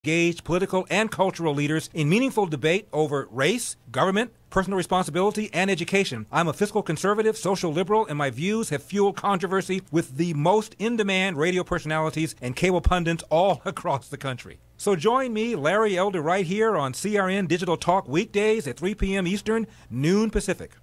engage political and cultural leaders in meaningful debate over race, government, personal responsibility, and education. I'm a fiscal conservative, social liberal, and my views have fueled controversy with the most in-demand radio personalities and cable pundits all across the country. So join me, Larry Elder, right here on CRN Digital Talk weekdays at 3 p.m. Eastern, noon Pacific.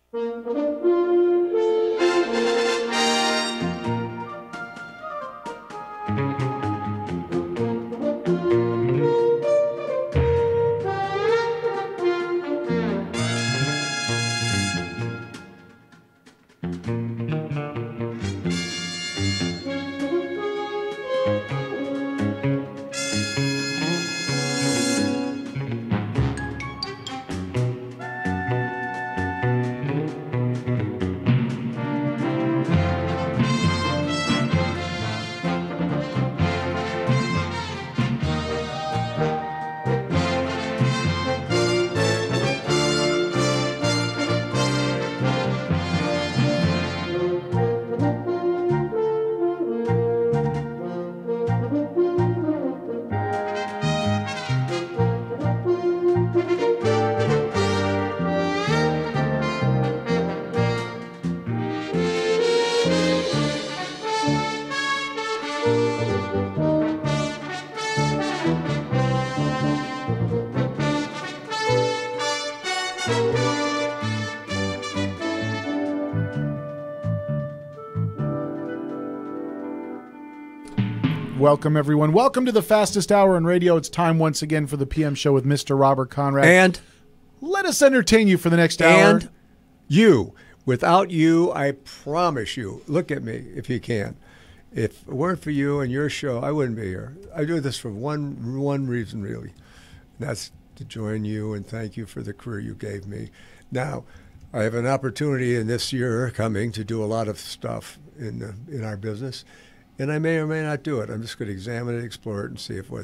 Welcome, everyone. Welcome to the fastest hour in radio. It's time once again for the PM show with Mr. Robert Conrad. And let us entertain you for the next hour. And you. Without you, I promise you, look at me if you can. If it weren't for you and your show, I wouldn't be here. I do this for one reason, really. That's to join you and thank you for the career you gave me. Now, I have an opportunity in this year coming to do a lot of stuff in our business. And I may or may not do it. I'm just going to examine it, explore it, and see if what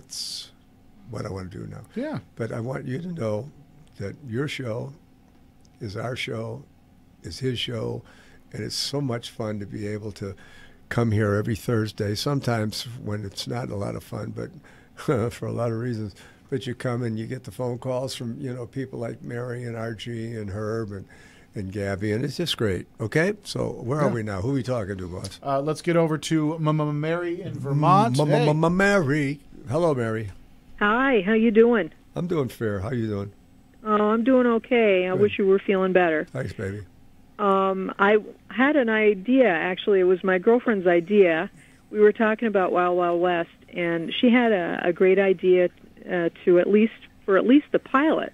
I want to do now. Yeah. But I want you to know that your show is our show, is his show, and it's so much fun to be able to come here every Thursday, sometimes when it's not a lot of fun, but for a lot of reasons. But you come and you get the phone calls from, people like Mary and RG and Herb and Gabby, and it's just great. Okay, so where are we now? Who are we talking to, boss? Let's get over to Mary in Vermont. Mary. Hello, Mary. Hi, how you doing? I'm doing fair. How you doing? Oh, I'm doing okay. I wish you were feeling better. Thanks, baby. I had an idea, actually. It was my girlfriend's idea. We were talking about Wild Wild West, and she had a great idea for at least the pilot.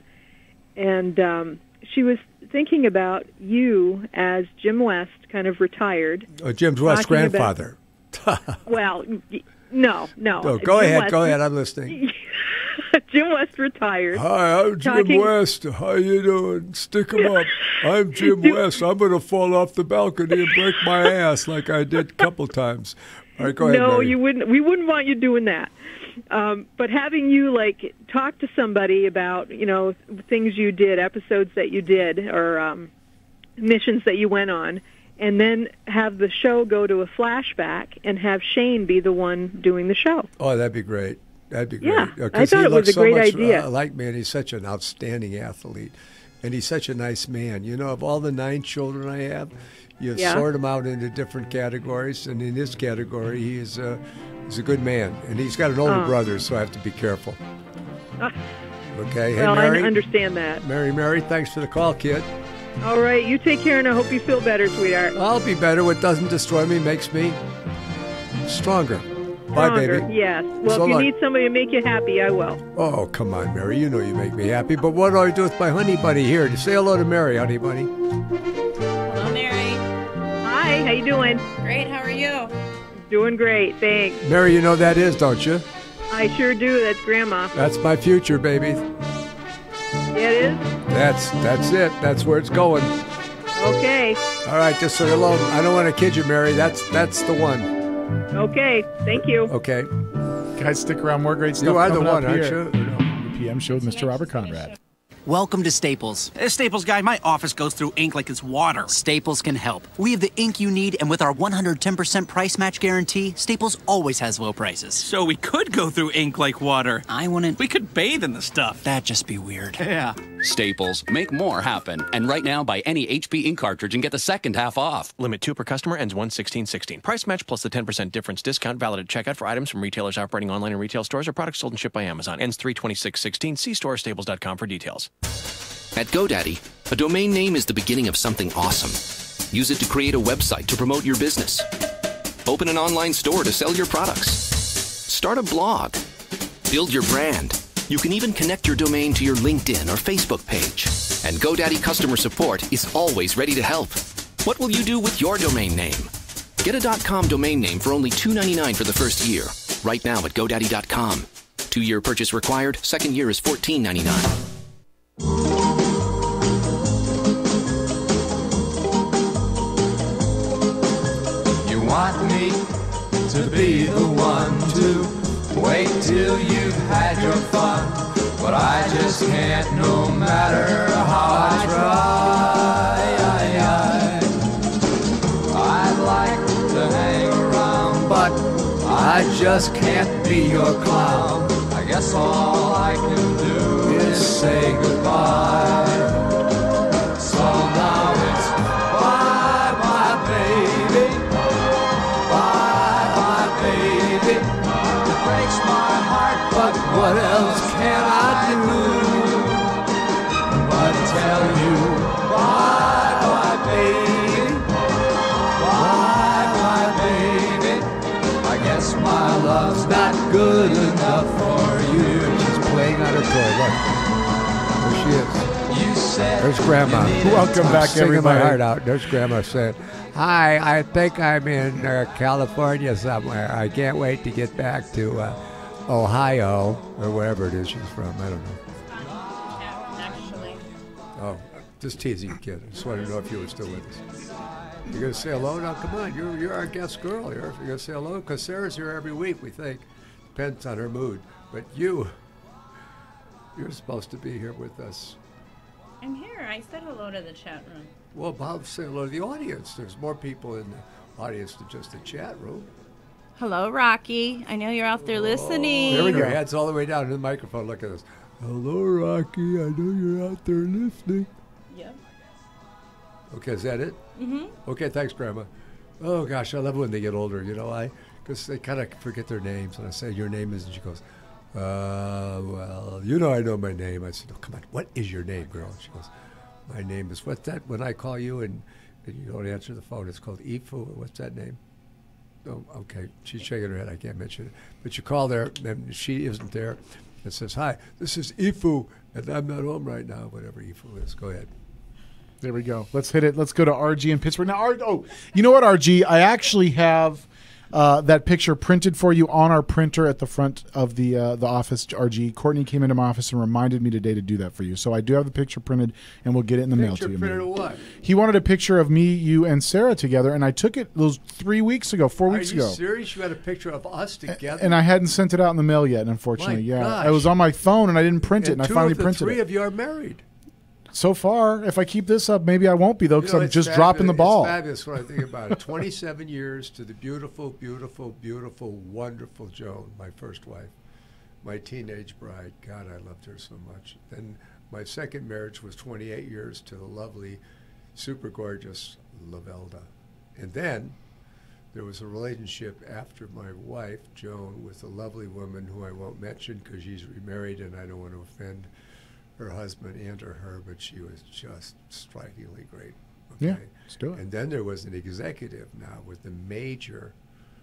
And she was thinking about you as Jim West, kind of retired. Oh, Jim West's grandfather. Well, no. Oh, go ahead. I'm listening. Jim West retired. Hi, I'm Jim West. How you doing? Stick 'em up. I'm Jim West. I'm going to fall off the balcony and break my ass like I did a couple times. All right, go ahead, No, Mary. you wouldn't. We wouldn't want you doing that. But having you talk to somebody about things you did, episodes that you did, or missions that you went on, and then have the show go to a flashback and have Shane be the one doing the show. Oh, that'd be great. That'd be great. Yeah, I thought it was a great idea. Like me, and he's such an outstanding athlete, and he's such a nice man. Of all the 9 children I have, you sort them out into different categories, and in this category, he's a good man, and he's got an older brother, so I have to be careful. Okay, hey, well, Mary. I understand that. Mary, thanks for the call, kid. All right, you take care, and I hope you feel better, sweetheart. I'll be better. What doesn't destroy me makes me stronger. Bye, baby. Yes. Well, So if you long. need somebody to make you happy, I will. Oh, come on, Mary. You know you make me happy. But what do I do with my honey bunny here? Say hello to Mary, honey bunny. Hello, Mary. Hi, how you doing? Great, how are you? Doing great, thanks. Mary, you know that is, don't you? I sure do. That's Grandma. That's my future, baby. Yeah, it is? That's it. That's where it's going. Okay. All right, just so you know, I don't want to kid you, Mary. That's the one. Okay, thank you. Okay. Guys, stick around. More great stuff You are the coming one, up aren't here. you? The PM show with Mr. Robert Conrad. Welcome to Staples. Staples guy, my office goes through ink like it's water. Staples can help. We have the ink you need, and with our 110% price match guarantee, Staples always has low prices. So we could go through ink like water. I wouldn't. We could bathe in the stuff. That'd just be weird. Yeah. Staples. Make more happen. And right now, buy any HP ink cartridge and get the second half off. Limit 2 per customer, ends 1/16/16. Price match plus the 10% difference discount valid at checkout for items from retailers operating online and retail stores or products sold and shipped by Amazon. Ends 3/26/16. See store or staples.com for details. At GoDaddy, a domain name is the beginning of something awesome. Use it to create a website to promote your business. Open an online store to sell your products. Start a blog. Build your brand. You can even connect your domain to your LinkedIn or Facebook page. And GoDaddy customer support is always ready to help. What will you do with your domain name? Get a .com domain name for only $2.99 for the first year. Right now at GoDaddy.com. 2-year purchase required. Second year is $14.99. Want me to be the one to wait till you've had your fun, but I just can't no matter how I try. I'd like to hang around, but I just can't be your clown. I guess all I can do is say goodbye. So now it's bye bye baby. But what else can I do but tell you bye-bye, baby, bye-bye, baby. I guess my love's not good enough for you. She's playing on her toy. Look. There she is. You said there's Grandma. Welcome back, singing everybody. my heart out. There's Grandma saying, "Hi, I think I'm in California somewhere. I can't wait to get back to Ohio," or wherever it is she's from. I don't know. Actually. Oh, just teasing you, kid. I just wanted to know if you were still with us. You're going to say hello? Now, come on. You're our guest girl. You're going to say hello? Because Sarah's here every week, we think. Depends on her mood. But you're supposed to be here with us. I'm here. I said hello to the chat room. Well, Bob, say hello to the audience. There's more people in the audience than just the chat room. Hello, Rocky. I know you're out there listening. There we go. Your head's all the way down to the microphone. Look at this. Hello, Rocky. I know you're out there listening. Yep. Okay, is that it? Mm-hmm. Okay, thanks, Grandma. Oh, gosh, I love when they get older, you know why? Because they kind of forget their names. And I say, your name is, and she goes, well, you know I know my name. I said, oh, come on, what is your name, girl? And she goes, my name is, what's that? When I call you and you don't answer the phone, it's called Ifu. What's that name? Oh, okay. She's shaking her head. I can't mention it. But you call there, and she isn't there. It says, hi, this is Ifu, and I'm not home right now, whatever Ifu is. Go ahead. There we go. Let's hit it. Let's go to RG in Pittsburgh. Now, you know what, RG? I actually have that picture printed for you on our printer at the front of the office, RG. Courtney came into my office and reminded me today to do that for you. So I do have the picture printed, and we'll get it in the mail to you. Picture printed of what? He wanted a picture of me, you, and Sarah together, and I took it those 4 weeks ago. Are you serious? You had a picture of us together? And I hadn't sent it out in the mail yet, unfortunately. My yeah, gosh. I was on my phone, and I didn't print it, and I finally printed it. 2 of the 3 of you are married. So far, if I keep this up, maybe I won't be, though, because I'm just dropping the ball. It's fabulous when I think about it. 27 years to the beautiful, beautiful, beautiful, wonderful Joan, my first wife, my teenage bride. God, I loved her so much. Then my second marriage was 28 years to the lovely, super gorgeous Lavelda. And then there was a relationship after my wife, Joan, with a lovely woman who I won't mention because she's remarried and I don't want to offend her husband and her, but she was just strikingly great. Okay? Yeah, let's do it. And then there was an executive now with the major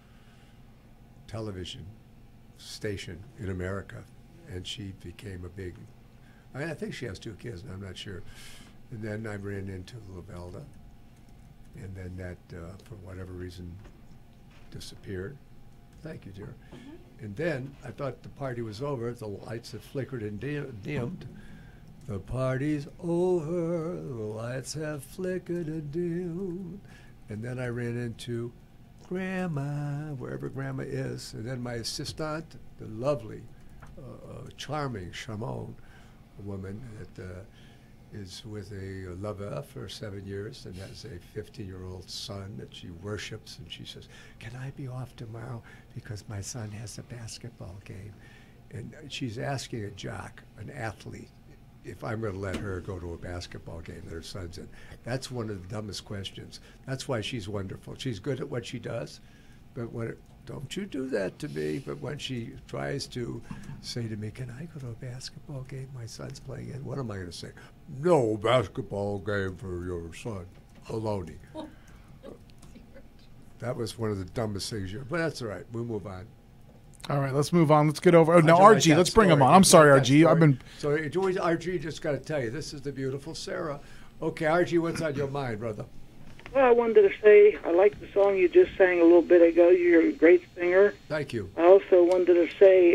television station in America, and she became a big, I think she has 2 kids, and I'm not sure. And then I ran into Lavelda, and then that, for whatever reason, disappeared. Thank you, dear. And then I thought the party was over. The lights had flickered and dimmed. The party's over, the lights have flickered and dimmed. And then I ran into Grandma, wherever Grandma is. And then my assistant, the lovely, charming Shimon, woman that is with a lover for 7 years and has a 15-year-old son that she worships, and she says, "Can I be off tomorrow because my son has a basketball game?" And she's asking a jock, an athlete, if I'm going to let her go to a basketball game that her son's in. That's one of the dumbest questions. That's why she's wonderful. She's good at what she does, but don't you do that to me. But when she tries to say to me, "Can I go to a basketball game my son's playing in?" What am I going to say? "No basketball game for your son." Baloney. That was one of the dumbest things but that's all right. We'll move on. All right, let's move on. Let's get over. Now, RG, let's bring him on. I'm sorry, RG. I've been. So, RG, just got to tell you, this is the beautiful Sarah. Okay, RG, what's on your mind, brother? Well, I wanted to say I like the song you just sang a little bit ago. You're a great singer. Thank you. I also wanted to say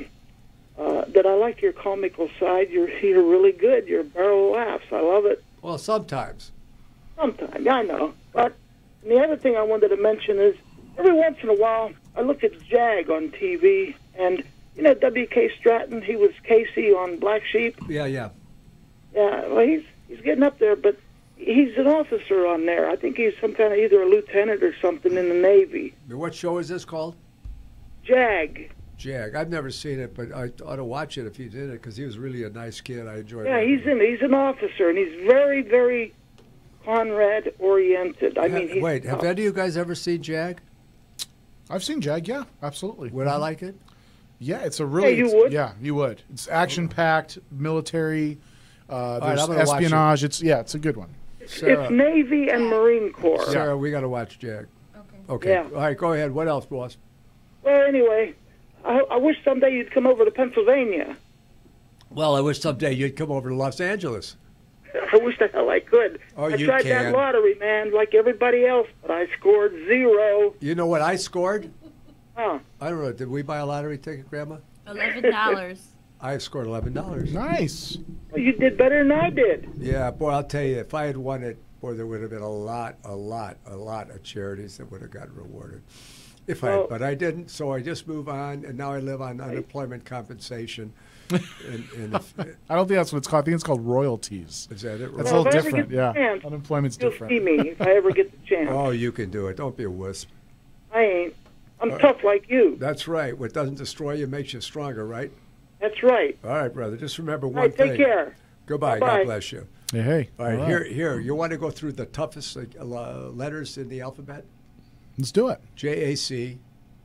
that I like your comical side. You're really good. You're a barrel of laughs. I love it. Well, sometimes. Sometimes, I know. But the other thing I wanted to mention is every once in a while I look at Jag on TV, and you know W.K. Stratton. He was Casey on Black Sheep. Yeah. Yeah. Well, he's getting up there, but he's an officer on there. I think he's some kind of either a lieutenant or something in the Navy. What show is this called? Jag. Jag. I've never seen it, but I ought to watch it if he's in it because he was really a nice kid. I enjoyed it. Yeah, he's an officer, and he's very, very Conrad-oriented. I mean, wait, have any of you guys ever seen Jag? I've seen Jag, yeah, absolutely. Would I like it? Yeah, it's a really... Yeah, you would? Yeah, you would. It's action-packed, military, there's right, espionage. It's a good one. Sarah, it's Navy and Marine Corps. Sarah, we got to watch Jag. Okay. Yeah. All right, go ahead. What else, boss? Well, anyway, I wish someday you'd come over to Pennsylvania. Well, I wish someday you'd come over to Los Angeles. I wish the hell I could. Oh, I you tried can. that lottery, man, like everybody else, but I scored 0. You know what I scored? Huh. I don't know. Did we buy a lottery ticket, Grandma? $11. I scored $11. Nice. Well, you did better than I did. Yeah, boy, I'll tell you, if I had won it, boy, there would have been a lot of charities that would have gotten rewarded. But I didn't, so I just move on, and now I live on unemployment compensation. and I don't think that's what it's called. I think it's called royalties. Is that it? That's a little different, yeah. Unemployment's different. You'll see me if I ever get the chance. Oh, you can do it. Don't be a wisp. I ain't. I'm tough like you. That's right. What doesn't destroy you makes you stronger, right? That's right. All right, brother. Just remember one All right, thing. take care. Goodbye. Bye-bye. God bless you. Hey. All right, here. You want to go through the toughest letters in the alphabet? Let's do it. JACQUELINE.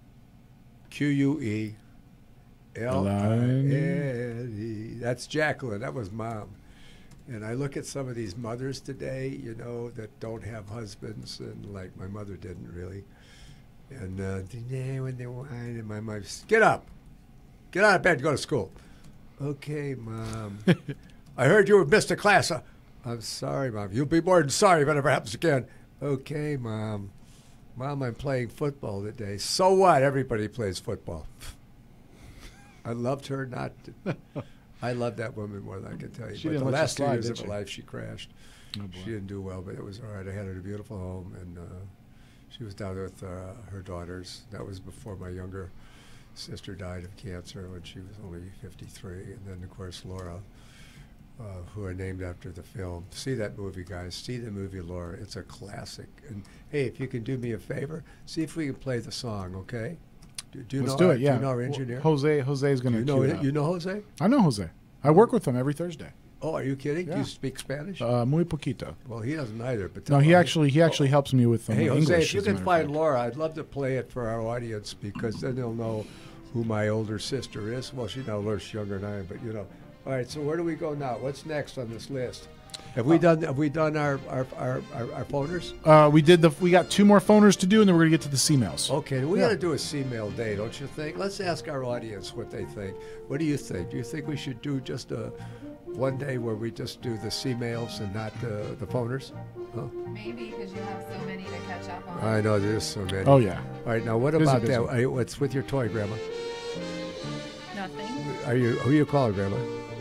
That's Jacqueline. That was Mom. And I look at some of these mothers today, you know, that don't have husbands, and like my mother didn't really. And when they whine, and my mom, get up, get out of bed, go to school. Okay, Mom. I heard you missed a class. I'm sorry, Mom. You'll be more than sorry if it ever happens again. Okay, Mom. Mom, I'm playing football today. So what? Everybody plays football. I loved her not to. I loved that woman more than I can tell you. She but didn't the let you last 2 slide, years did of her she? life, she crashed. Oh, She didn't do well, but it was all right. I had her in a beautiful home, and she was down there with her daughters. That was before my younger sister died of cancer when she was only 53. And then, of course, Laura, who I named after the film. See that movie, guys. See the movie, Laura. It's a classic. And, hey, if you can do me a favor, see if we can play the song, okay? Do you Let's know do it, yeah. Do you know our engineer? Jose's going to You know Jose? I know Jose. I work with him every Thursday. Oh, are you kidding? Yeah. Do you speak Spanish? Muy poquito. Well, he doesn't either. But No, he actually helps me with Hey, English. Jose, if you as a can matter of find fact. Laura, I'd love to play it for our audience because then they'll know who my older sister is. Well, she's now a little younger than I am, but you know. All right, so where do we go now? What's next on this list? Have we done our phoners? We got 2 more phoners to do, and then we're gonna get to the C-mails. Okay, we got to do a C-mail day, don't you think? Let's ask our audience what they think. What do you think? Do you think we should do just one day where we just do the C-mails and not the phoners? Huh? Maybe because you have so many to catch up on. I know there's so many. Oh yeah. All right, now what Busy, about busy. that? What's with your toy, Grandma? Nothing. Who you calling, Grandma?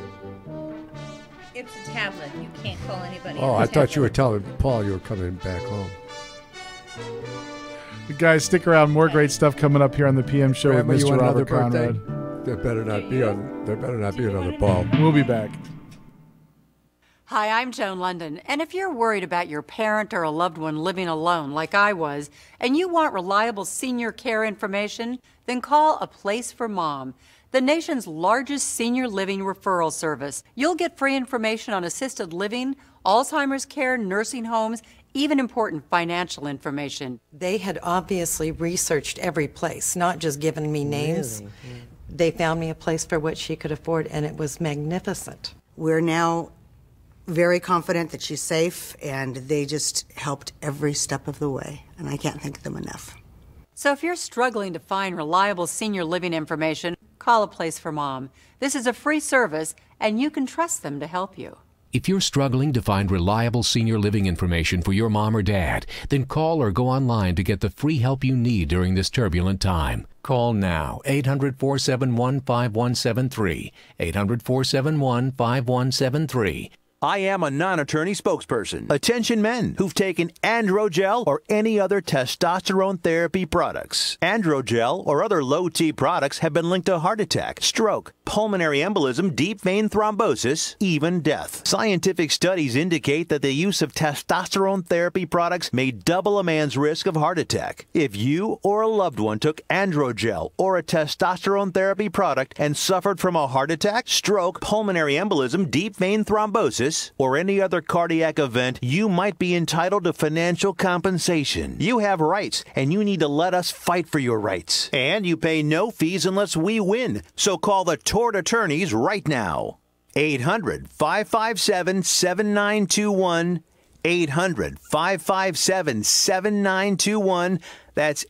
It's a tablet. You can't call anybody. Oh, on a I thought you were tablet. telling Paul you were coming back home. Guys, stick around. More great stuff coming up here on the PM show Grandma, with you Mr. want Robert another Conrad. birthday? There better not be another ball. We'll be back. Hi, I'm Joan London, and if you're worried about your parent or a loved one living alone like I was, and you want reliable senior care information, then call A Place for Mom, the nation's largest senior living referral service. You'll get free information on assisted living, Alzheimer's care, nursing homes, even important financial information. They had obviously researched every place, not just given me names. Really? They found me a place for what she could afford, and it was magnificent. We're now very confident that she's safe, and they just helped every step of the way, and I can't thank them enough. So if you're struggling to find reliable senior living information, call A Place for Mom. This is a free service, and you can trust them to help you. If you're struggling to find reliable senior living information for your mom or dad, then call or go online to get the free help you need during this turbulent time. Call now, 800-471-5173, 800-471-5173. I am a non-attorney spokesperson. Attention men who've taken Androgel or any other testosterone therapy products. Androgel or other low-T products have been linked to heart attack, stroke, pulmonary embolism, deep vein thrombosis, even death. Scientific studies indicate that the use of testosterone therapy products may double a man's risk of heart attack. If you or a loved one took Androgel or a testosterone therapy product and suffered from a heart attack, stroke, pulmonary embolism, deep vein thrombosis, or any other cardiac event, you might be entitled to financial compensation. You have rights, and you need to let us fight for your rights. And you pay no fees unless we win. So call the tort attorneys right now. 800-557-7921. 800-557-7921. That's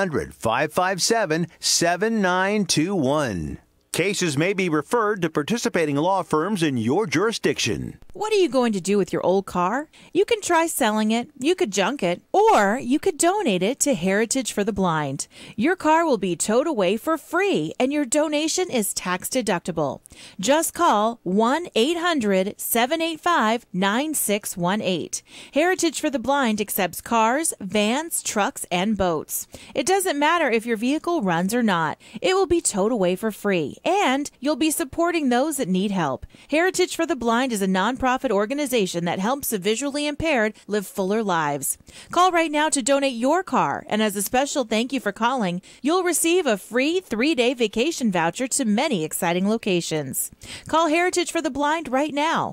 800-557-7921. Cases may be referred to participating law firms in your jurisdiction. What are you going to do with your old car? You can try selling it, you could junk it, or you could donate it to Heritage for the Blind. Your car will be towed away for free, and your donation is tax deductible. Just call 1-800-785-9618. Heritage for the Blind accepts cars, vans, trucks, and boats. It doesn't matter if your vehicle runs or not. It will be towed away for free, and you'll be supporting those that need help. Heritage for the Blind is a nonprofit organization that helps the visually impaired live fuller lives. Call right now to donate your car, and as a special thank you for calling, you'll receive a free 3-day vacation voucher to many exciting locations. Call Heritage for the Blind right now,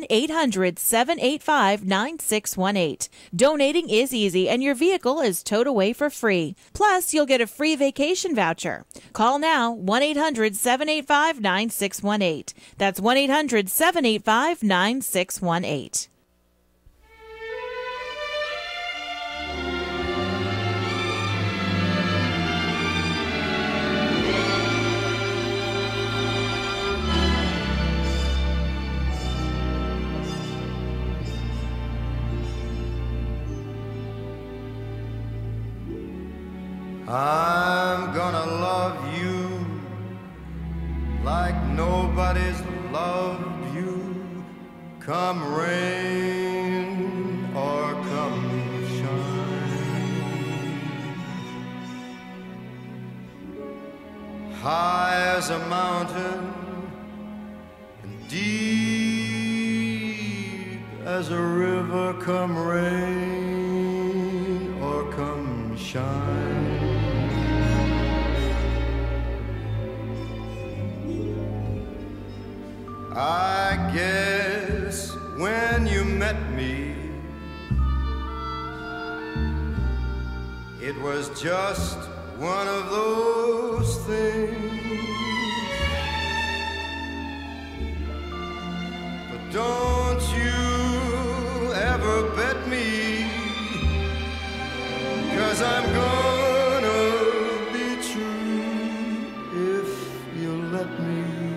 1-800-785-9618. Donating is easy, and your vehicle is towed away for free. Plus, you'll get a free vacation voucher. Call now, 1-800-785-9618. That's 1-800-785-9618. I'm gonna love you like nobody's loved you. Come rain or come shine. High as a mountain and deep as a river. Come rain or come shine. I guess when you met me, it was just one of those things. But don't you ever bet me, 'cause I'm gonna be true if you let me.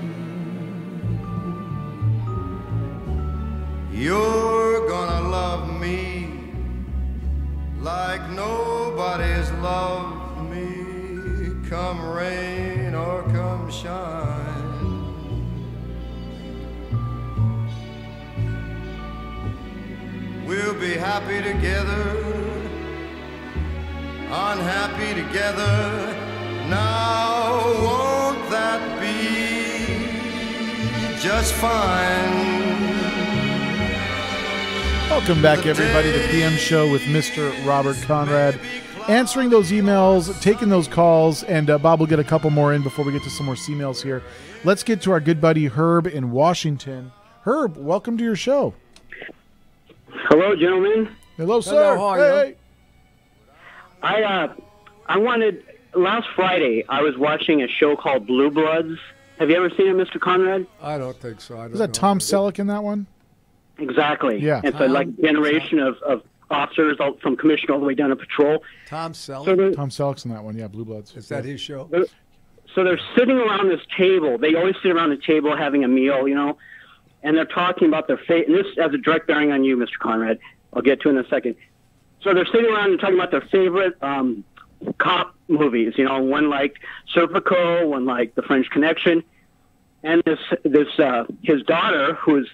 You're gonna love me like nobody's loved me. Come rain or come shine. We'll be happy together, unhappy together. Now won't that be just fine? Welcome back, everybody, to the PM Show with Mr. Robert Conrad. Answering those emails, taking those calls, and Bob will get a couple more in before we get to some more C-mails here. Let's get to our good buddy Herb in Washington. Herb, welcome to your show. Hello, gentlemen. Hello, sir. Hello, hey. I wanted, last Friday, I was watching a show called Blue Bloods. Have you ever seen it, Mr. Conrad? I don't think so. I don't Is that know. Tom Selleck in that one? Exactly. Yeah. It's like a generation of officers from commissioner all the way down to patrol. Tom Selleck? So Tom Selleck's in that one, yeah, Blue Bloods. Is that his show? So they're sitting around this table. They always sit around the table having a meal, and they're talking about their fate. And this has a direct bearing on you, Mr. Conrad. I'll get to in a second. So they're sitting around and talking about their favorite cop movies. One like Serpico, one like The French Connection, and his daughter, who is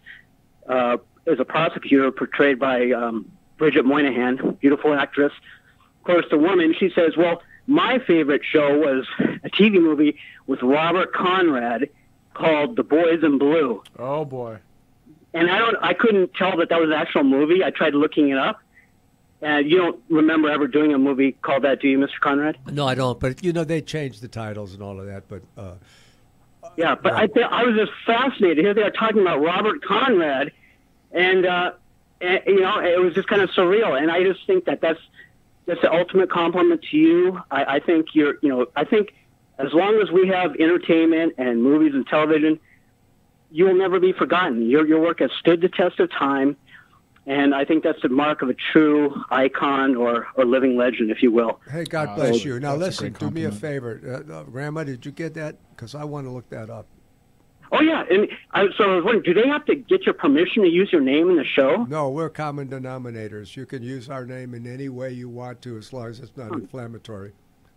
a prosecutor portrayed by Bridget Moynihan, beautiful actress. Of course, the woman, she says, well, my favorite show was a TV movie with Robert Conrad called The Boys in Blue. Oh, boy. And I couldn't tell that was an actual movie. I tried looking it up. And you don't remember ever doing a movie called that, do you, Mr. Conrad? No, I don't. But, they changed the titles and all of that. But yeah, but I was just fascinated. Here they are talking about Robert Conrad, and it was just kind of surreal. And I just think that's the ultimate compliment to you. I think I think as long as we have entertainment and movies and television, you will never be forgotten. Your work has stood the test of time, and I think that's the mark of a true icon or living legend, if you will. Hey, God bless you. Now, listen, do me a favor. Grandma, did you get that? Because I want to look that up. Oh, yeah. And I was wondering, do they have to get your permission to use your name in the show? No, we're common denominators. You can use our name in any way you want to, as long as it's not inflammatory.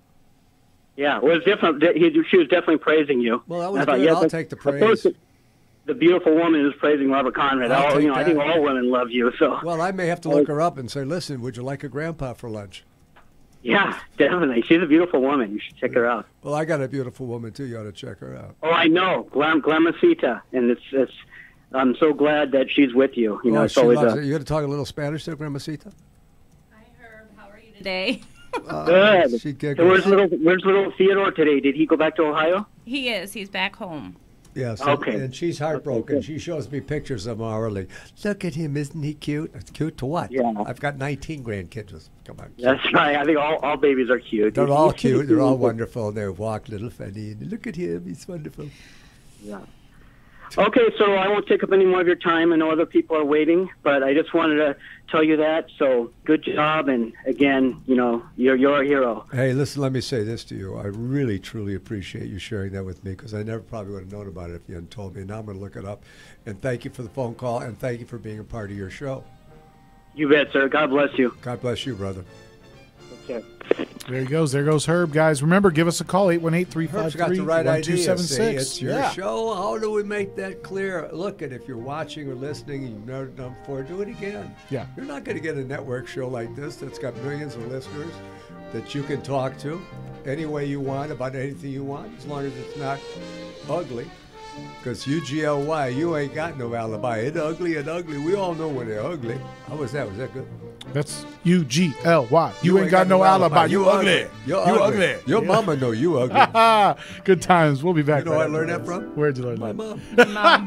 Yeah, well, it's different. She was definitely praising you. Well, that was good. I'll take the praise. The beautiful woman is praising Robert Conrad. I think all women love you. So. Well, I may have to look her up and say, listen, would you like a grandpa for lunch? Yeah, definitely. She's a beautiful woman. You should check her out. Well, I got a beautiful woman, too. You ought to check her out. Oh, I know. Glamacita. And it's I'm so glad that she's with you. It's always You got to talk a little Spanish there, Glamacita? Hi, Herb. How are you today? Good. She giggles. So where's little Theodore today? Did he go back to Ohio? He is. He's back home. Yes. Okay. And she's heartbroken. Okay. She shows me pictures of him hourly. Look at him. Isn't he cute? It's cute to what? Yeah. I've got 19 grandkids. Come on. That's right. I think all babies are cute. They're all cute. They're all wonderful. They walk little funny. And look at him. He's wonderful. Yeah. Okay, so I won't take up any more of your time. I know other people are waiting, but I just wanted to tell you that. So good job, and again, you're a hero. Hey, listen, let me say this to you. I really, truly appreciate you sharing that with me, because I never probably would have known about it if you hadn't told me. Now I'm going to look it up. And thank you for the phone call, and thank you for being a part of your show. You bet, sir. God bless you. God bless you, brother. Okay. There he goes. There goes Herb, guys. Remember, give us a call, 818-353-1276. Herb's got the right idea. See, it's your show. How do we make that clear? Look, if you're watching or listening and you've never done before, do it again. Yeah. You're not going to get a network show like this that's got millions of listeners that you can talk to any way you want about anything you want, as long as it's not ugly. Because UGLY, you ain't got no alibi. It's ugly and ugly. We all know when they're ugly. How was that? Was that good? That's UGLY. You ain't got no alibi. You ugly. You're ugly. Your mama know you ugly. Good times. We'll be back. You know where I learned that from? Where'd you learn My that?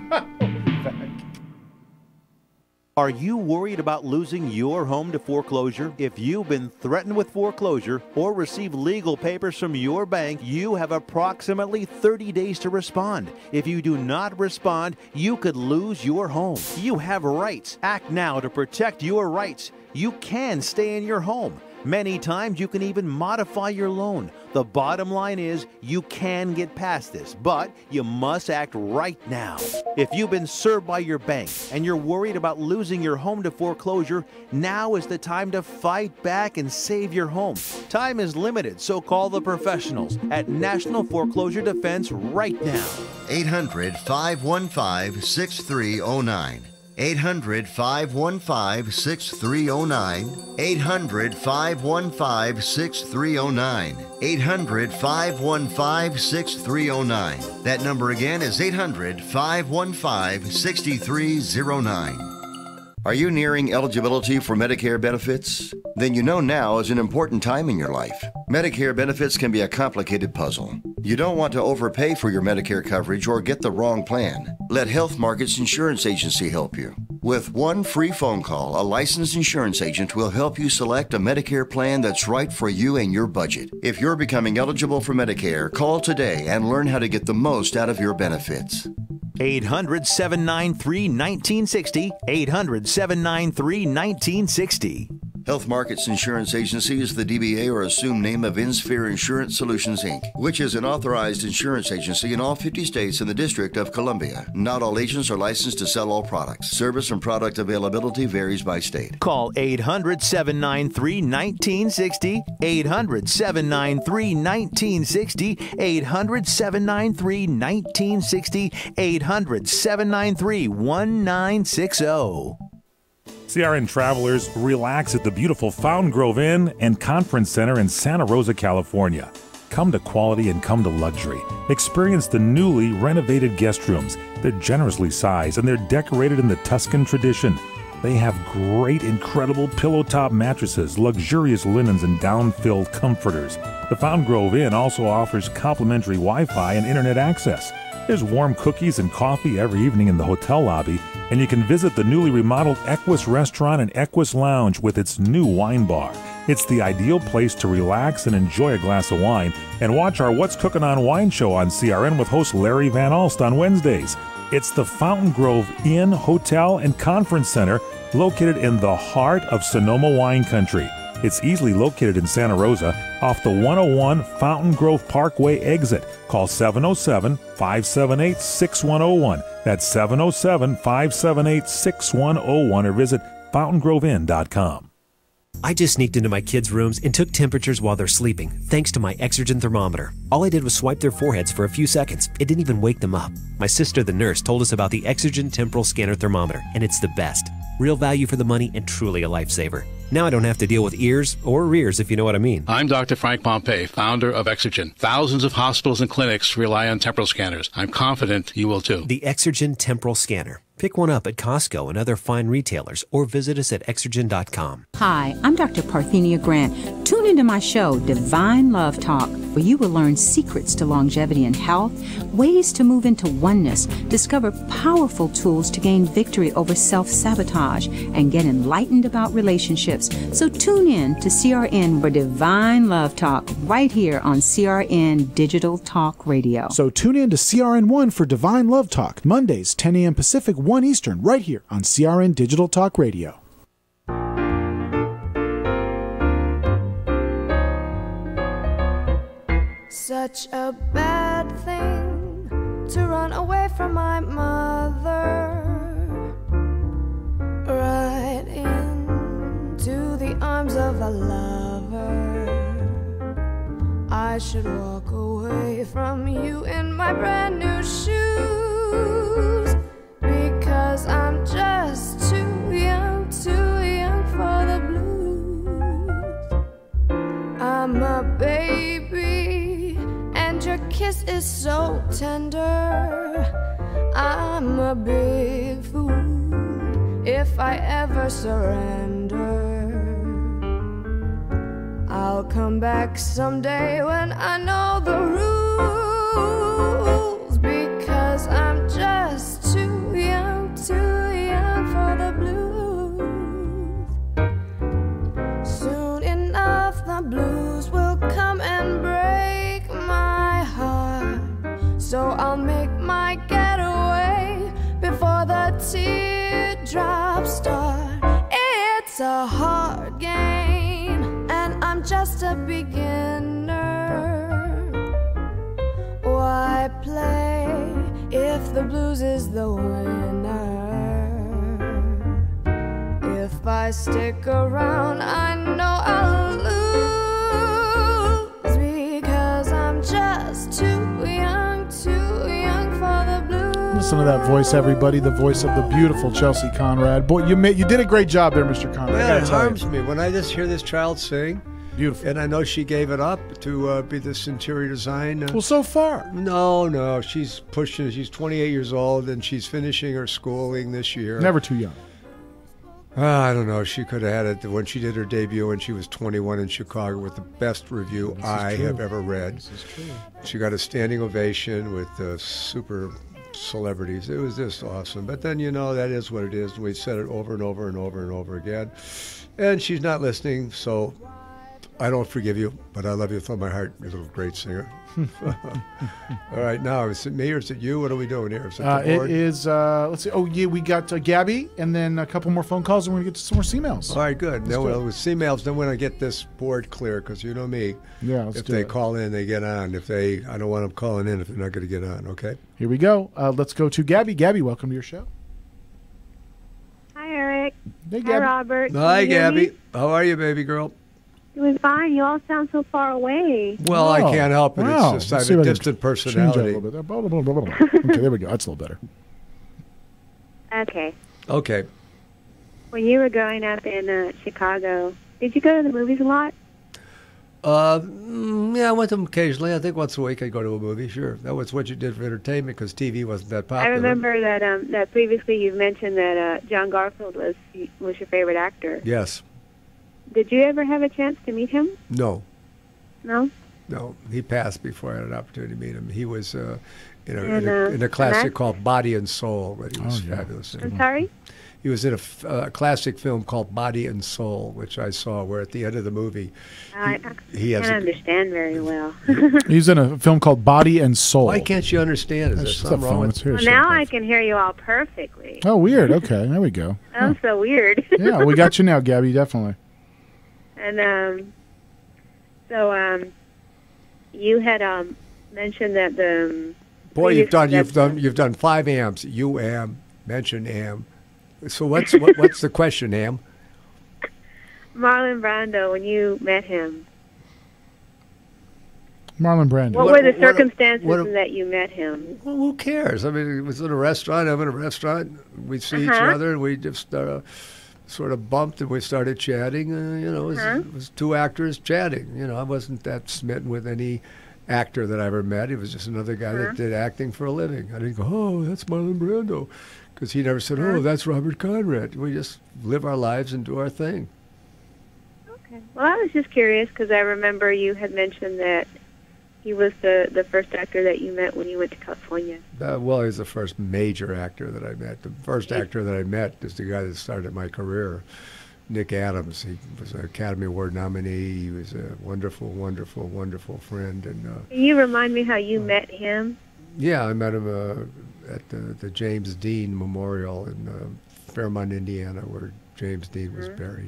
mom. Are you worried about losing your home to foreclosure? If you've been threatened with foreclosure or received legal papers from your bank, you have approximately 30 days to respond. If you do not respond, you could lose your home. You have rights. Act now to protect your rights. You can stay in your home. Many times you can even modify your loan. The bottom line is you can get past this, but you must act right now. If you've been served by your bank and you're worried about losing your home to foreclosure, now is the time to fight back and save your home. Time is limited, so call the professionals at National Foreclosure Defense right now. 800-515-6309. 800-515-6309. 800-515-6309. 800-515-6309. That number again is 800-515-6309. Are you nearing eligibility for Medicare benefits? Then you know now is an important time in your life. Medicare benefits can be a complicated puzzle. You don't want to overpay for your Medicare coverage or get the wrong plan. Let Health Markets Insurance Agency help you. With one free phone call, a licensed insurance agent will help you select a Medicare plan that's right for you and your budget. If you're becoming eligible for Medicare, call today and learn how to get the most out of your benefits. 800-793-1960. 800-793-1960. Health Markets Insurance Agency is the DBA or assumed name of InSphere Insurance Solutions, Inc., which is an authorized insurance agency in all 50 states and the District of Columbia. Not all agents are licensed to sell all products. Service and product availability varies by state. Call 800-793-1960. 800-793-1960. 800-793-1960. 800-793-1960. CRN travelers, relax at the beautiful Fountain Grove Inn and Conference Center in Santa Rosa, California. Come to quality and come to luxury. Experience the newly renovated guest rooms. They're generously sized and they're decorated in the Tuscan tradition. They have great, incredible pillow-top mattresses, luxurious linens, and down-filled comforters. The Fountain Grove Inn also offers complimentary Wi-Fi and internet access. There's warm cookies and coffee every evening in the hotel lobby, and you can visit the newly remodeled Equus Restaurant and Equus Lounge with its new wine bar. It's the ideal place to relax and enjoy a glass of wine and watch our What's Cooking on Wine show on CRN with host Larry Van Alst on Wednesdays. It's the Fountain Grove Inn, Hotel, and Conference Center located in the heart of Sonoma wine country. It's easily located in Santa Rosa off the 101 Fountain Grove Parkway exit. Call 707-578-6101. That's 707-578-6101 or visit fountaingroveinn.com. I just sneaked into my kids' rooms and took temperatures while they're sleeping, thanks to my Exergen thermometer. All I did was swipe their foreheads for a few seconds. It didn't even wake them up. My sister, the nurse, told us about the Exergen Temporal Scanner Thermometer, and it's the best. Real value for the money and truly a lifesaver. Now I don't have to deal with ears or rears, if you know what I mean. I'm Dr. Frank Pompey, founder of Exergen. Thousands of hospitals and clinics rely on temporal scanners. I'm confident you will too. The Exergen Temporal Scanner. Pick one up at Costco and other fine retailers or visit us at Exergen.com. Hi, I'm Dr. Parthenia Grant. Tune into my show, Divine Love Talk, where you will learn secrets to longevity and health, ways to move into oneness, discover powerful tools to gain victory over self-sabotage, and get enlightened about relationships. So tune in to CRN for Divine Love Talk right here on CRN Digital Talk Radio. So tune in to CRN1 for Divine Love Talk, Mondays, 10 a.m. Pacific, 1 Eastern, right here on CRN Digital Talk Radio. Such a bad thing to run away from my mother, right into the arms of a lover. I should walk away from you in my brand new shoes, because I'm just too young for the blues. I'm a baby, and your kiss is so tender. I'm a big fool if I ever surrender. I'll come back someday when I know the rules, because I'm just too young for the blues. Soon enough the blues will come and break my heart, so I'll make my getaway before the teardrops start. It's a hard game, and I'm just a beginner. Why play if the blues is the winner? If I stick around, I know I'll lose, because I'm just too young for the blues. Listen to that voice, everybody. The voice of the beautiful Chelsea Conrad. Boy, you did a great job there, Mr. Conrad. Man, it harms me when I just hear this child sing. Beautiful. And I know she gave it up to be this interior design. Well, so far. No. She's pushing. She's 28 years old, and she's finishing her schooling this year. Never too young. I don't know. She could have had it when she did her debut when she was 21 in Chicago with the best review I have ever read. This is true. She got a standing ovation with super celebrities. It was just awesome. But then, that is what it is. We said it over and over and over and over again. And she's not listening, so I don't forgive you, but I love you from my heart, you little great singer. All right, now, is it me or is it you? What are we doing here? Is it the board? It is, let's see. Oh, yeah, we got Gabby, and then a couple more phone calls, and we're going to get to some more C-mails. All right, good. Then with C-mails, then when I get this board clear, because you know me. Yeah, if they call in, they get on. I don't want them calling in if they're not going to get on, okay? Here we go. Let's go to Gabby. Gabby, welcome to your show. Hi, Eric. Hey, Hi, Robert. Hi, Can you hear Gabby. me? How are you, baby girl? Doing fine. You all sound so far away. Well, I can't help it. Wow. It's just Let's I see have if a I can distant change personality. that a little bit. Blah, blah, blah, blah, blah. Okay, there we go. That's a little better. Okay. Okay. When you were growing up in Chicago, did you go to the movies a lot? Yeah, I went to them occasionally. I think once a week I'd go to a movie, sure. That was what you did for entertainment because TV wasn't that popular. I remember that previously you mentioned that John Garfield was your favorite actor. Yes. Did you ever have a chance to meet him? No. No? No. He passed before I had an opportunity to meet him. He was in a classic called Body and Soul, but he was fabulous. I'm sorry? He was in a classic film called Body and Soul, which I saw, where at the end of the movie, I can't understand very well. He's in a film called Body and Soul. Why can't you understand? Is there something wrong with Well, now I can hear you all perfectly. Oh, weird. Okay, there we go. Oh, so weird. Yeah, we got you now, Gabby, definitely. And you had mentioned that the boy, you've done 5 AMs. You am mention am. So what's the question, Am? Marlon Brando, when you met him, Marlon Brando. what were the circumstances that you met him? Well, who cares? I mean, it was in a restaurant. I'm in a restaurant. We see each other, and we just sort of bumped, and we started chatting. It was 2 actors chatting. I wasn't that smitten with any actor that I ever met. He was just another guy that did acting for a living. I didn't go, oh, that's Marlon Brando. Because he never said, oh, that's Robert Conrad. We just live our lives and do our thing. Okay. Well, I was just curious because I remember you had mentioned that he was the first actor that you met when you went to California. Well, he was the first major actor that I met. The first actor that I met is the guy that started my career, Nick Adams. He was an Academy Award nominee. He was a wonderful, wonderful, wonderful friend. And can you remind me how you met him? Yeah, I met him at the James Dean Memorial in Fairmont, Indiana, where James Dean was buried.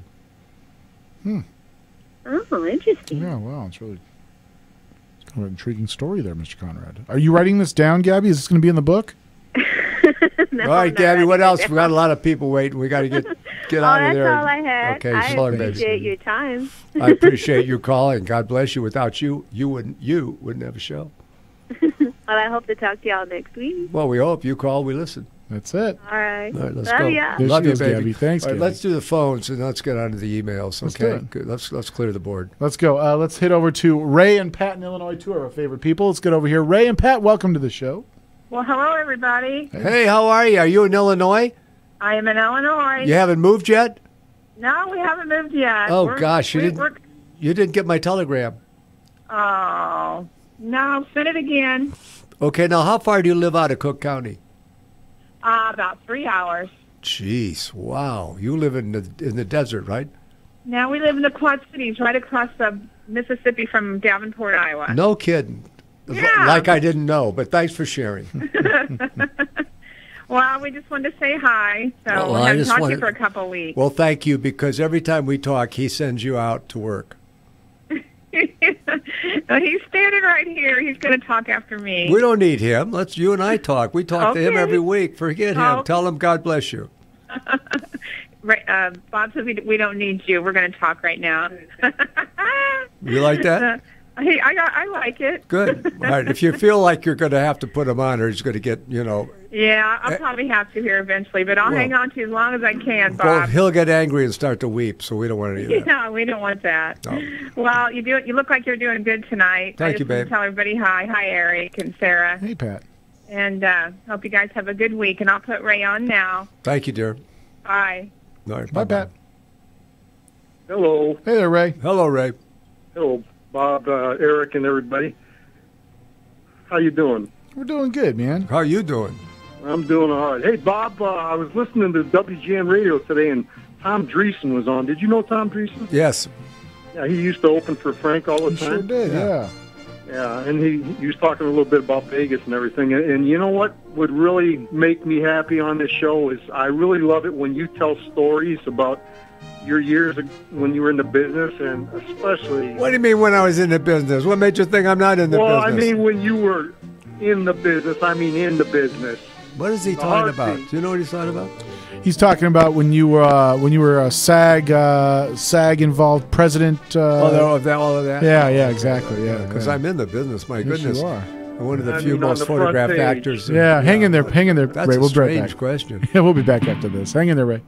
Oh, interesting. Yeah, wow, it's kind of an intriguing story there, Mr. Conrad. Are you writing this down, Gabby? Is this going to be in the book? All right, Gabby, what else? We got a lot of people waiting. We got to get out of there. That's all I had. Okay, I sorry, appreciate your time. I appreciate you calling. God bless you. Without you, you wouldn't have a show. Well, I hope to talk to y'all next week. Well, we hope. You call, we listen. That's it. All right. All right, let's Love go. ya. Love you, is, baby. Gabby. Thanks, All right, Gabby. let's do the phones and let's get on to the emails. Let's do Okay, it. good. Let's clear the board. Let's go. Let's hit over to Ray and Pat in Illinois, 2 of our favorite people. Let's get over here. Ray and Pat, welcome to the show. Well, hello, everybody. Hey, how are you? Are you in Illinois? I am in Illinois. You haven't moved yet? No, we haven't moved yet. Oh, gosh, you didn't get my telegram. Oh, no, send it again. Okay, now how far do you live out of Cook County? About 3 hours. Jeez, wow. You live in the desert, right? Now we live in the Quad Cities, right across the Mississippi from Davenport, Iowa. No kidding. Yeah. Like I didn't know, but thanks for sharing. Well, we just wanted to say hi. So Well, we I haven't just talked to you wanted- for a couple of weeks. Well, thank you, because every time we talk, he sends you out to work. No, he's standing right here. He's going to talk after me. We don't need him. Let's you and I talk. We talk to him Okay. every week. Forget him. Oh. Tell him God bless you. Right, Bob says we don't need you. We're going to talk right now. You like that? Hey, I like it. Good. All right. If you feel like you're going to have to put him on, or he's going to get, Yeah, I'll probably have to here eventually, but I'll hang on to you as long as I can, well, Bob. he'll get angry and start to weep. So we don't want any of that. Yeah, we don't want that. No. Well, you look like you're doing good tonight. Thank I you, just want babe. to tell everybody hi. Hi, Eric and Sarah. Hey, Pat. And hope you guys have a good week. And I'll put Ray on now. Thank you, dear. Bye. All right, Bye, Pat. Hello. Hey there, Ray. Hello, Ray. Hello, Bob, Eric, and everybody. How you doing? We're doing good, man. How you doing? I'm doing all right. Hey, Bob, I was listening to WGN Radio today, and Tom Dreesen was on. Did you know Tom Dreesen? Yes. Yeah, he used to open for Frank all the time. Sure did, yeah. Yeah, and he was talking a little bit about Vegas and everything. And you know what would really make me happy on this show is I really love it when you tell stories about your years when you were in the business, and especially... What do you mean when I was in the business? What made you think I'm not in the business? Well, I mean when you were in the business. In the business. What is he talking about? Do you know what he's talking about? He's talking about when you were a SAG involved president. All of that. Yeah, exactly. Yeah, because I'm in the business. My Yes, goodness, you are. I'm one of the few most photographed actors. Yeah, hang in there, That's Ray. a We'll be right strange back. question. Yeah, we'll be back after this. Hang in there, Ray.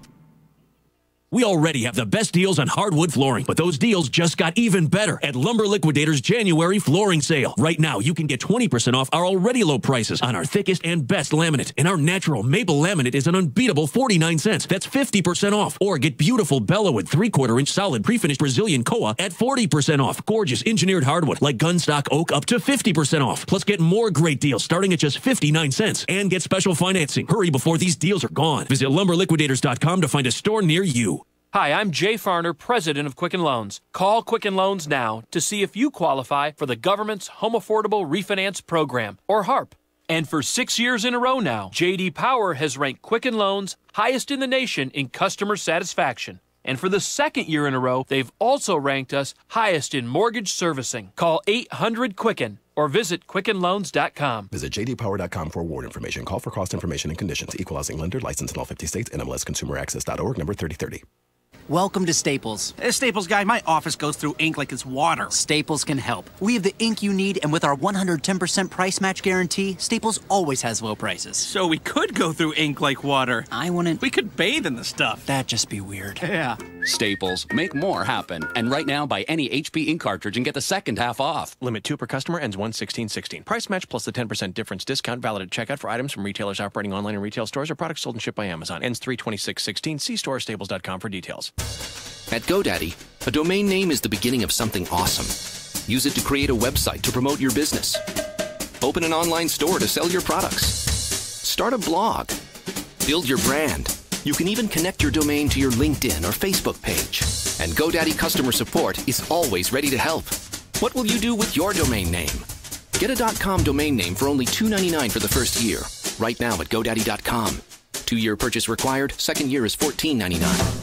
We already have the best deals on hardwood flooring, but those deals just got even better at Lumber Liquidators January flooring sale. Right now, you can get 20% off our already low prices on our thickest and best laminate. And our natural maple laminate is an unbeatable 49 cents. That's 50% off. Or get beautiful Bellawood 3/4-inch solid pre-finished Brazilian Koa at 40% off. Gorgeous engineered hardwood like Gunstock Oak up to 50% off. Plus, get more great deals starting at just 59 cents. And get special financing. Hurry before these deals are gone. Visit lumberliquidators.com to find a store near you. Hi, I'm Jay Farner, president of Quicken Loans. Call Quicken Loans now to see if you qualify for the government's Home Affordable Refinance Program, or HARP. And for 6 years in a row now, J.D. Power has ranked Quicken Loans highest in the nation in customer satisfaction. And for the second year in a row, they've also ranked us highest in mortgage servicing. Call 800-QUICKEN or visit QuickenLoans.com. Visit jdpower.com for award information. Call for cost information and conditions. Equal housing lender. Licensed in all 50 states. NMLSConsumerAccess.org. Number 3030. Welcome to Staples. As Staples guy, my office goes through ink like it's water. Staples can help. We have the ink you need, and with our 110% price match guarantee, Staples always has low prices. So we could go through ink like water. I wouldn't. We could bathe in the stuff. That'd just be weird. Yeah. Staples. Make more happen. And right now, buy any HP ink cartridge and get the second half off. Limit 2 per customer, ends 1/16/16. Price match plus the 10% difference discount valid at checkout for items from retailers operating online in retail stores or products sold and shipped by Amazon. Ends 3/26/16. See store or staples.com for details. At GoDaddy, a domain name is the beginning of something awesome. Use it to create a website to promote your business. Open an online store to sell your products. Start a blog. Build your brand. You can even connect your domain to your LinkedIn or Facebook page. And GoDaddy customer support is always ready to help. What will you do with your domain name? Get a .com domain name for only $2.99 for the first year. Right now at GoDaddy.com. 2-year purchase required. Second year is $14.99.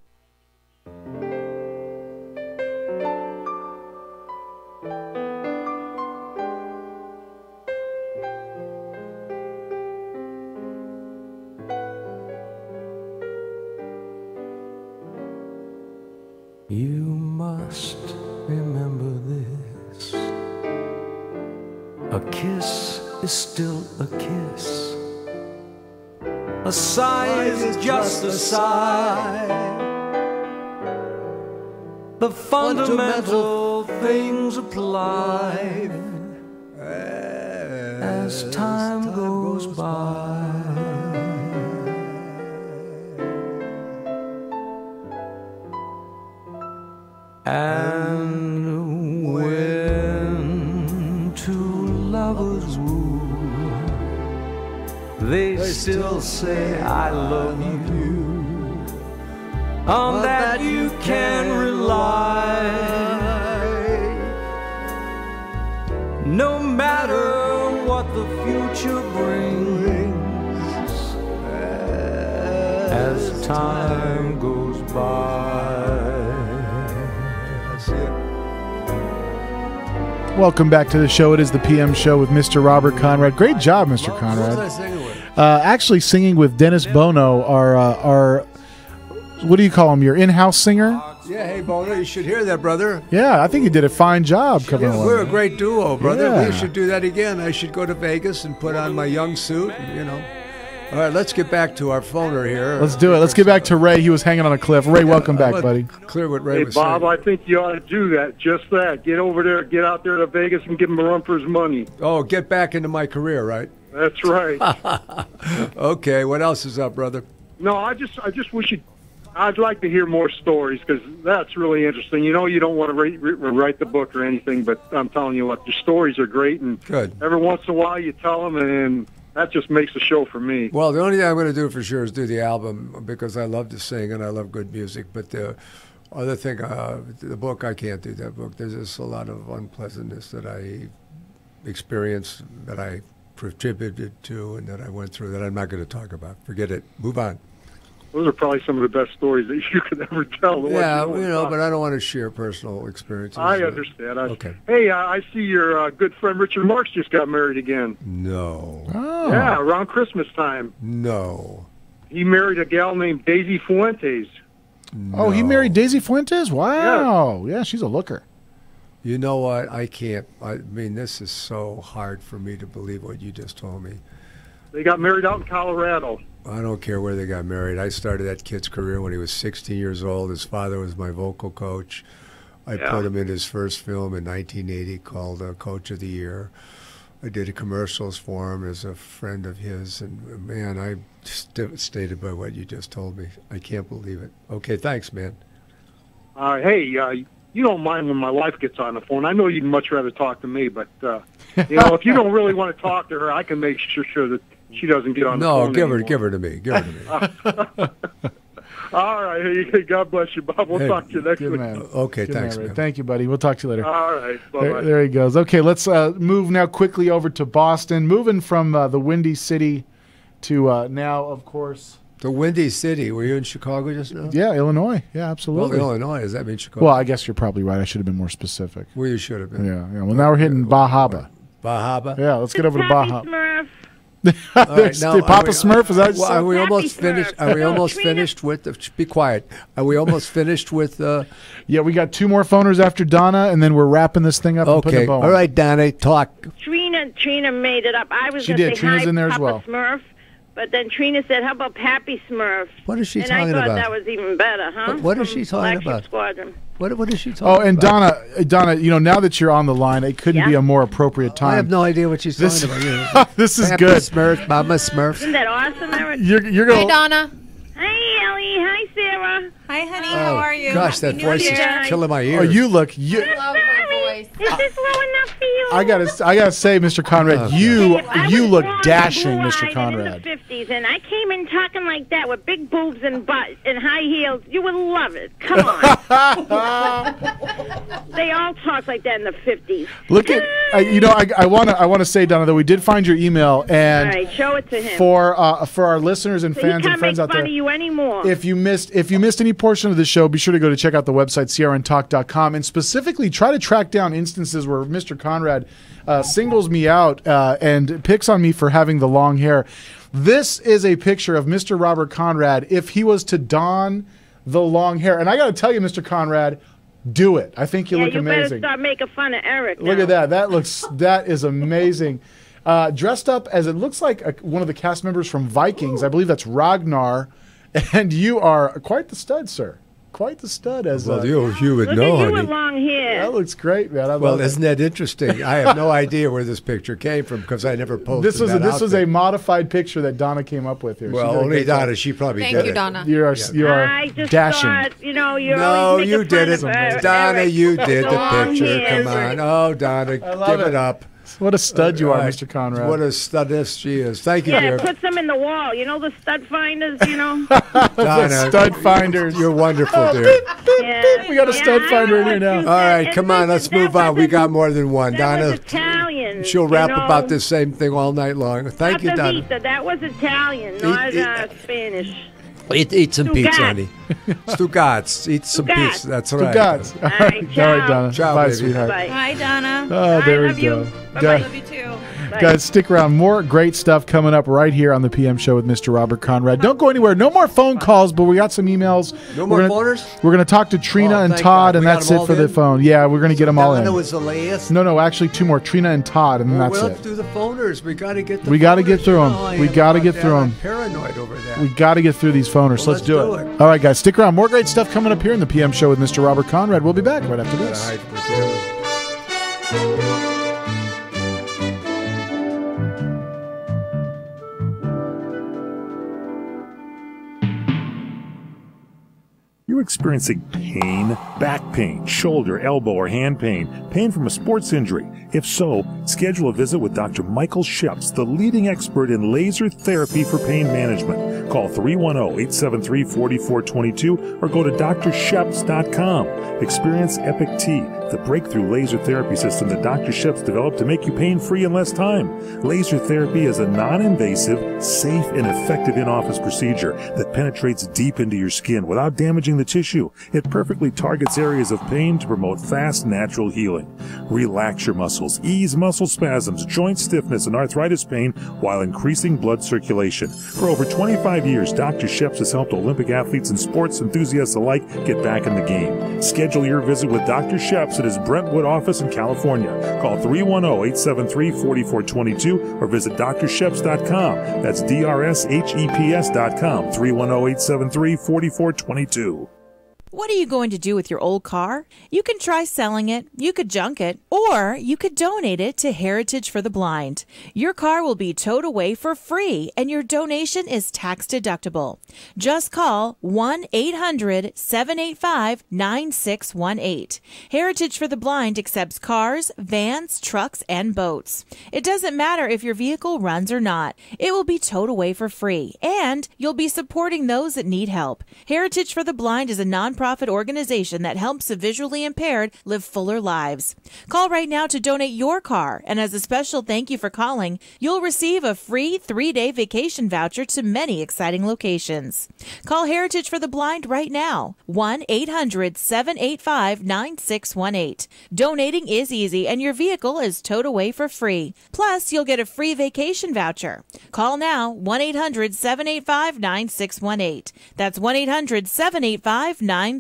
You must remember this. A kiss is still a kiss. A sigh is just a sigh. The fundamental things apply as time goes by. And when two lovers woo, they still say I love you. On that you can rely. No matter what the future brings, as time goes by. Welcome back to the show. It is the PM show with Mr. Robert Conrad. Great job, Mr. Conrad. What was I singing with? Actually singing with Dennis Bono, our what do you call him? Your in-house singer? Yeah, hey, Bono, you should hear that, brother. Yeah, I think you did a fine job covering along. We're a great duo, brother. Yeah. We should do that again. I should go to Vegas and put on my young suit, and, you know. All right, let's get back to our phoner here. Let's do it. Let's get back to Ray. He was hanging on a cliff. Ray, welcome back, buddy. Clear what Ray Hey, was Bob, saying. I think you ought to do that. Just that. Get over there, get out there to Vegas and give him a run for his money. Oh, get back into my career, right? That's right. Okay, what else is up, brother? No, I just wish you'd I'd like to hear more stories because that's really interesting. You know, you don't want to write the book or anything, but I'm telling you what, your stories are great, and Good. every once in a while you tell them, and that just makes the show for me. Well, the only thing I'm going to do for sure is do the album because I love to sing and I love good music. But the other thing, the book, I can't do that book. There's just a lot of unpleasantness that I experienced, that I contributed to, and that I went through that I'm not going to talk about. Forget it. Move on. Those are probably some of the best stories that you could ever tell. Yeah, but I don't want to share personal experiences. I understand. Okay. Hey, I see your good friend Richard Marx just got married again. No. Oh. Yeah, around Christmas time. No. He married a gal named Daisy Fuentes. Oh, he married Daisy Fuentes? Wow. Yeah, she's a looker. You know what? I can't. I mean, this is so hard for me to believe what you just told me. They got married out in Colorado. I don't care where they got married. I started that kid's career when he was 16 years old. His father was my vocal coach. I put him in his first film in 1980 called Coach of the Year. I did commercials for him as a friend of his. And, man, I'm just devastated by what you just told me. I can't believe it. Okay, thanks, man. Hey, you don't mind when my wife gets on the phone. I know you'd much rather talk to me, but, if you don't really want to talk to her, I can make sure that she doesn't get on the phone. No, give her to me. Give her to me. All right. Hey, God bless you, Bob. We'll talk to you next week. Okay, thanks, man. Thank you, buddy. We'll talk to you later. All right. Bye-bye. There he goes. Okay, let's move now quickly over to Boston. Moving from the Windy City to now, of course. The Windy City. Were you in Chicago just now? Yeah, Illinois. Yeah, absolutely. Well, Illinois. Does that mean Chicago? Well, I guess you're probably right. I should have been more specific. Well, you should have been. Yeah. Well, now we're hitting Bahaba. Bahaba? Yeah, let's get over to Bahaba. Right, now, Papa Smurf, is that are we almost finished? Are we almost finished with be quiet. Are we almost finished with Yeah, we got two more phoners after Donna, and then we're wrapping this thing up and putting okay. a bow on. All right, Donna, talk. Trina made it up. I was She going to did. say Trina's hi, in there as Papa well. Smurf, but then Trina said, how about Pappy Smurf? What is she and talking I thought about? that was even better, huh? What is she talking Flagship about? Squadron. What is she talking Oh, and about? Donna, now that you're on the line, it couldn't be a more appropriate time. I have no idea what she's This- talking about. This is Pappy good. Smurf, Mama Smurf. Isn't that awesome, Eric? You're gonna. Hey, Donna. Hey, Ellie. Hi, Sarah. Hi, honey. Oh, How are you? gosh, that voice is killing my ears. Oh, you look. I love her voice. Is this low enough for you? I gotta say, Mr. Conrad, you look dashing, Mr. In the Conrad. 50s, and I came in talking like that with big boobs and butt and high heels. You would love it. Come on. They all talk like that in the 50s. Look at, I want to say, Donna, that we did find your email, and All right, show it to him. for our listeners and So fans he and can't friends make out fun there. of you anymore. If you missed any portion of the show, be sure to go to check out the website crntalk.com and specifically try to track down instances where Mr. Conrad singles me out and picks on me for having the long hair. This is a picture of Mr. Robert Conrad if he was to don the long hair. And I got to tell you, Mr. Conrad, do it. I think you look you amazing. better start making fun of Eric Look now. at that. That is amazing. Dressed up as it looks like one of the cast members from Vikings. I believe that's Ragnar. And you are quite the stud, sir. Quite the stud. As Well, you would Look know, at you honey. with long hair. That looks great, man. I Well, love it. isn't that interesting? I have no idea where this picture came from because I never posted This that was a modified picture that Donna came up with here. Well, She did a only great job. Donna. She probably Thank did you, it. Donna. You are I just dashing. thought, you're No, always you making did fun it. of Donna, Eric. you did the Long picture. hair. Come on. Oh, Donna, love give it it. up. What a stud you are, Right. Mr. Conrad. What a studess she is. Thank you, Yeah, dear. put some in the wall. You know the stud finders, Donna, stud finders. You're wonderful, dear. Yeah. We got a stud finder in here now. All right, come on, let's move on. We got more than one. That was Donna, Italian. she'll rap you know. about the same thing all night long. Thank you, Donna. Pizza, that was Italian, not Spanish. Eat some pizza, Stugats. honey. Stugats. Eat some Stugats. pizza. That's right. Stugats. All right, right, ciao. Donna. Ciao, Bye, baby. sweetheart. Bye. Hi, Donna. Oh, there we love go. you. Guys- Bye-bye. Love you too. Bye. Guys, stick around. More great stuff coming up right here on the PM Show with Mr. Robert Conrad. Don't go anywhere. No more phone calls, but we got some emails. No more We're phoners? We're going to talk to Trina Oh, and thank Todd, God. and We got that's them it all for the in? phone. Yeah, we're going to get them all Donna in. was the last. No, actually two more. Trina and Todd, and then Well, that's we'll it. have to do the phoners. We got to get the We got to phoners. get through You them. know how I We am got to about get that. through I'm them. paranoid over that. We got to get through these phoners. Well, let's do it. All right, guys, stick around. More great stuff coming up here in the PM Show with Mr. Robert Conrad. We'll be back right after this. you experiencing pain? Back pain, shoulder, elbow, or hand pain? Pain from a sports injury? If so, schedule a visit with Dr. Michael Sheps, the leading expert in laser therapy for pain management. Call 310-873-4422 or go to drsheps.com. Experience Epic T, the breakthrough laser therapy system that Dr. Sheps developed to make you pain-free in less time. Laser therapy is a non-invasive, safe, and effective in-office procedure that penetrates deep into your skin without damaging the tissue. It perfectly targets areas of pain to promote fast, natural healing. Relax your muscles, ease muscle spasms, joint stiffness, and arthritis pain while increasing blood circulation. For over 25 years, Dr. Sheps has helped Olympic athletes and sports enthusiasts alike get back in the game. Schedule your visit with Dr. Sheps at his Brentwood office in California. Call 310-873-4422 or visit drsheps.com. That's DRSHEPS.com. 310-873-4422. What are you going to do with your old car? You can try selling it, you could junk it, or you could donate it to Heritage for the Blind. Your car will be towed away for free, and your donation is tax deductible. Just call 1-800-785-9618. Heritage for the Blind accepts cars, vans, trucks, and boats. It doesn't matter if your vehicle runs or not. It will be towed away for free, and you'll be supporting those that need help. Heritage for the Blind is a nonprofit organization that helps the visually impaired live fuller lives. Call right now to donate your car, and as a special thank you for calling, you'll receive a free 3-day vacation voucher to many exciting locations. Call Heritage for the Blind right now, 1-800-785-9618. Donating is easy, and your vehicle is towed away for free. Plus, you'll get a free vacation voucher. Call now, 1-800-785-9618. That's 1-800-785-9618.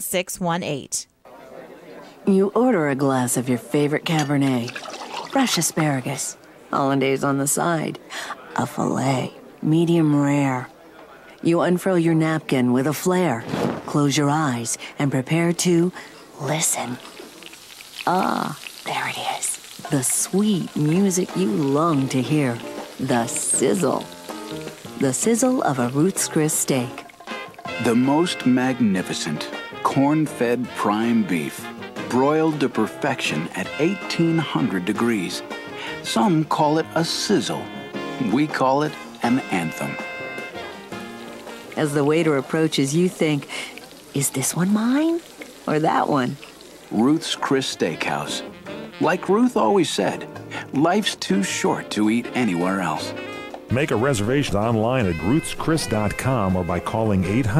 You order a glass of your favorite Cabernet, fresh asparagus, hollandaise on the side, a filet, medium rare. You unfurl your napkin with a flair, close your eyes, and prepare to listen. Ah, there it is. The sweet music you long to hear. The sizzle. The sizzle of a Ruth's Chris steak. The most magnificent corn-fed prime beef, broiled to perfection at 1,800 degrees. Some call it a sizzle. We call it an anthem. As the waiter approaches, you think, is this one mine or that one? Ruth's Chris Steakhouse. Like Ruth always said, life's too short to eat anywhere else. Make a reservation online at ruthschris.com or by calling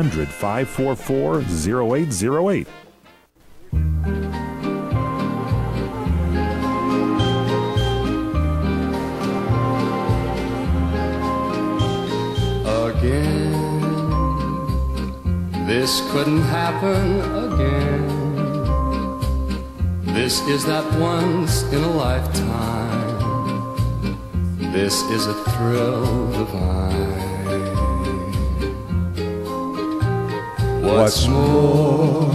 800-544-0808. Again, this couldn't happen again. This is that once in a lifetime. This is a thrill divine. What's more,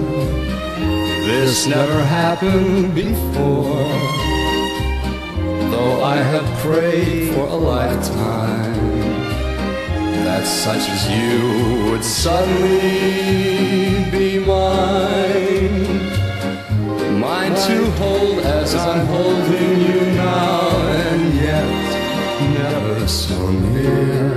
this never happened before. Though I have prayed for a lifetime that such as you would suddenly be mine. Mine to hold as I'm holding you now, and yet never so near.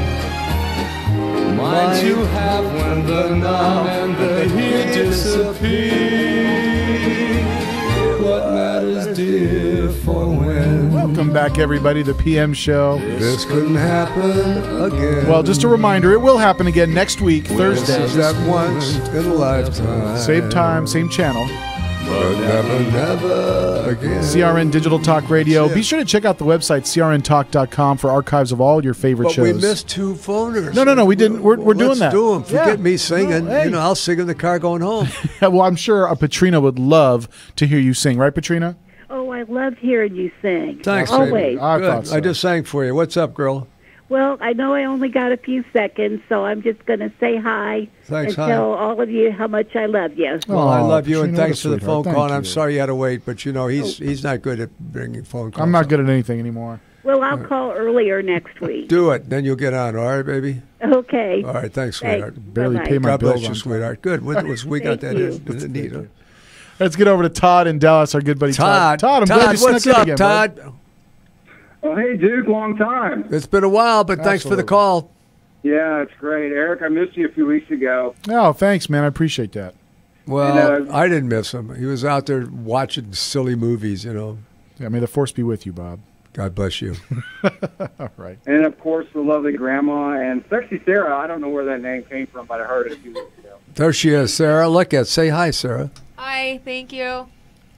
Mine to have when the now and the here disappear. What matters, dear, for when? Welcome back, everybody, to the PM show. This couldn't happen again. Well, just a reminder, it will happen again next week, Thursday. This is that once in a lifetime. Same time, same channel. But never again. CRN Digital Talk Radio. Be sure to check out the website, crntalk.com, for archives of all your favorite shows. But we missed 2 phoners. No, we didn't. We're doing that. Let's do them. Forget me singing. No, hey. I'll sing in the car going home. Well, I'm sure Patrina would love to hear you sing. Right, Patrina? Oh, I loved hearing you sing. Thanks, always. baby. I thought so. I just sang for you. What's up, girl? Well, I know I only got a few seconds, so I'm just going to say hi and tell all of you how much I love you. Well, I love you, and thanks for the phone Thank call. And I'm you. sorry you had to wait, but he's not good at bringing phone calls. I'm not good at anything anymore. Well, I'll call earlier next week. Do it, then you'll get on. All right, baby. Okay. All right, thanks, sweetheart. Barely pay my God bills bless you, on sweetheart. Good. We got that in. Isn't it neat, huh? Let's get over to Todd in Dallas, our good buddy Todd. Todd, I'm glad you what's snuck in up, again, Todd? bud. Oh, hey, Duke, long time. It's been a while, but thanks for the call. Yeah, it's great. Eric, I missed you a few weeks ago. Oh, thanks, man. I appreciate that. Well, I didn't miss him. He was out there watching silly movies, you know. Yeah, may the force be with you, Bob. God bless you. All right. And, of course, the lovely Grandma and Sexy Sarah. I don't know where that name came from, but I heard it a few weeks ago. There she is, Sarah. Look at. Say hi, Sarah. Hi, thank you.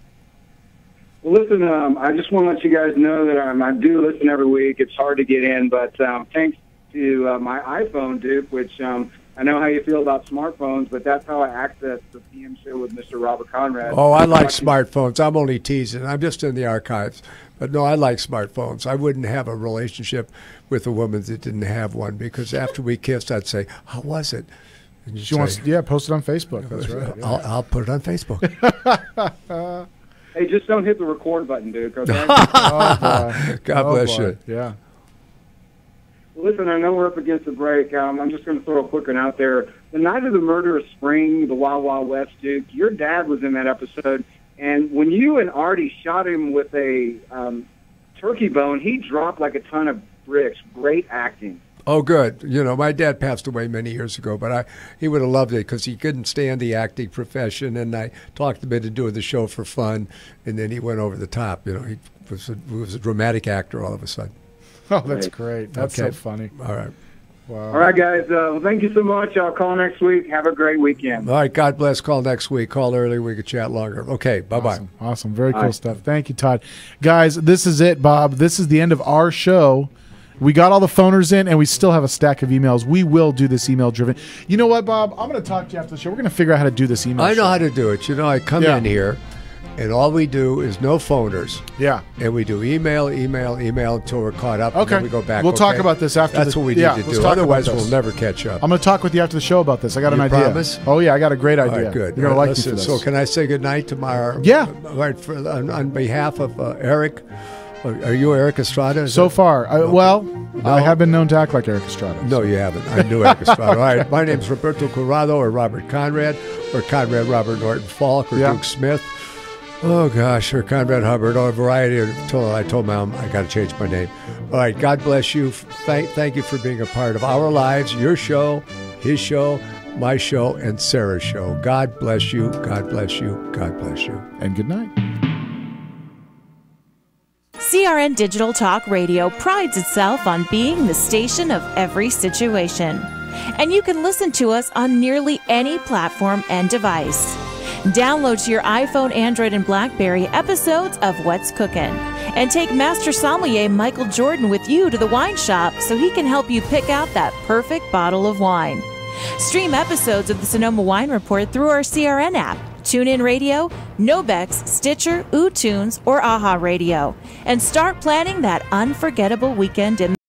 Well, listen, I just want to let you guys know that I do listen every week. It's hard to get in, but thanks to my iPhone, Duke, which I know how you feel about smartphones, but that's how I access the PM show with Mr. Robert Conrad. Oh, I like smartphones. I'm only teasing. I'm just in the archives. But no, I like smartphones. I wouldn't have a relationship with a woman that didn't have one, because after we kissed, I'd say, how was it? And She wants, post it on Facebook. That's right. Yeah. I'll put it on Facebook. Hey, just don't hit the record button, Duke, okay? God bless you. Yeah. Listen, I know we're up against the break. I'm just going to throw a quick one out there. The night of the murder of Spring, the Wild Wild West, Duke, your dad was in that episode. And when you and Artie shot him with a turkey bone, he dropped like a ton of bricks. Great acting. Oh, good. You know, my dad passed away many years ago, but he would have loved it because he couldn't stand the acting profession, and I talked him into doing the show for fun, and then he went over the top. You know, he was a dramatic actor all of a sudden. Oh, that's great. That's so funny. All right. Wow. All right, guys. Well, thank you so much. I'll call next week. Have a great weekend. All right, God bless. Call next week. Call early. We can chat longer. Okay, bye-bye. Awesome. Very cool Bye. stuff. Thank you, Todd. Guys, this is it, Bob. This is the end of our show. We got all the phoners in, and we still have a stack of emails. We will do this email-driven. You know what, Bob? I'm going to talk to you after the show. We're going to figure out how to do this email I know show. how to do it. You know, I come in here, and all we do is no phoners. Yeah. And we do email until we're caught up. And Okay. then we go back. We'll talk okay? about this after That's the- what we yeah, need to let's do. talk about Otherwise, this. we'll never catch up. I'm going to talk with you after the show about this. I got an You idea. promise? Oh, yeah. I got a great idea. All right, good. You're going to like me Listen, for this. So can I say goodnight to my... Yeah. Right, on behalf of Eric. Are you Eric Estrada? So far. I have been known to act like Eric Estrada. No, you haven't. I knew Eric Estrada. All right, my name's Roberto Corrado or Robert Conrad or Conrad Robert Norton Falk or Duke Smith. Oh, gosh, or Conrad Hubbard or a variety until I told Mom I got to change my name. All right, God bless you. Thank you for being a part of our lives, your show, his show, my show, and Sarah's show. God bless you. God bless you. God bless you. And good night. CRN Digital Talk Radio prides itself on being the station of every situation. And you can listen to us on nearly any platform and device. Download to your iPhone, Android, and BlackBerry episodes of What's Cookin'. And take Master Sommelier Michael Jordan with you to the wine shop so he can help you pick out that perfect bottle of wine. Stream episodes of the Sonoma Wine Report through our CRN app, TuneIn Radio, Nobex, Stitcher, UTunes, or AHA Radio. And start planning that unforgettable weekend in